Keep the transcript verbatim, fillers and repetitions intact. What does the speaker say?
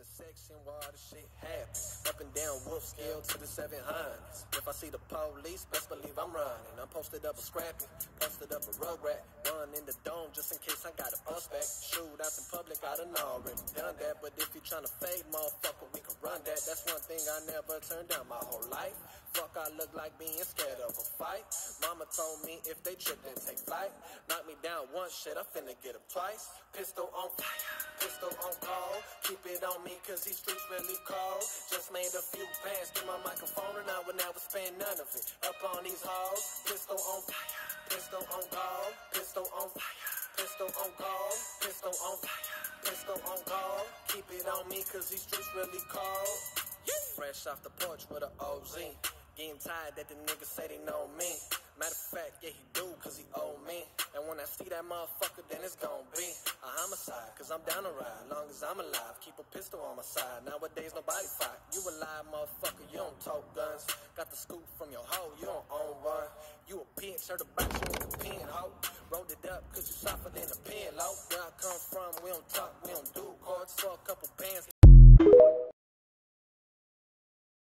the section where all the shit happens. Up and down Wolf Scale to the seven hundreds. If I see the police, best believe I'm running. I'm posted up a scrappy, posted up a rugrat. Run in the dome just in case I got a bus back. Shootouts in public, I done already done that. But if you tryna fade, motherfucker, we can run that. That's one thing I never turned down my whole life. Fuck, I look like being scared of a fight. Mama told me if they trip, then take flight. Knock me down once, shit, I finna get up twice. Pistol on fire, pistol on call. Keep it on me cause these streets really cold. Just made a few bands, get my microphone and I would never spend none of it. Up on these halls, pistol on fire, pistol on call. Pistol on fire, pistol on call. Pistol on fire, pistol on call. Keep it on me cause these streets really cold. Fresh off the porch with a O Z. Getting tired that the niggas say they know me. Matter of fact, yeah, he do, cause he owe me. And when I see that motherfucker, then it's gon' be a homicide, cause I'm down to ride. Long as I'm alive, keep a pistol on my side. Nowadays, nobody fight. You alive, motherfucker, you don't tote guns. Got the scoop from your hoe, you don't own one. You a bitch, heard about you with a pen, hoe. Rolled it up, cause you softer than a pillow. Where I come from, we don't talk, we don't do courts. For a couple bands,